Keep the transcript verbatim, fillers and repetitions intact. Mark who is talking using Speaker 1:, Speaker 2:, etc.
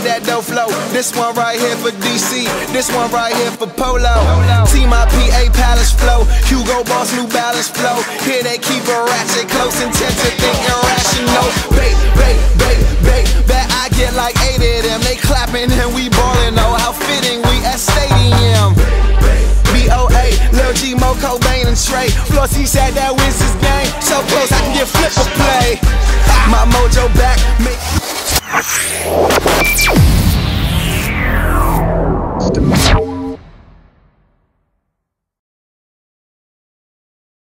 Speaker 1: that dough flow. This one right here for D C, this one right here for Polo. Team I P A Palace flow, Hugo Boss New Balance flow. Here they keep a ratchet close, intent to think irrational. Bait, bait, bait, bait, bet I get like eight of them. They clapping and we ballin', oh how fitting we at stadium. B O A, Lil G, Mo, Cobain and Trey. Flossy said that wins this game, so close I can get Phliq a play. My mojo back, make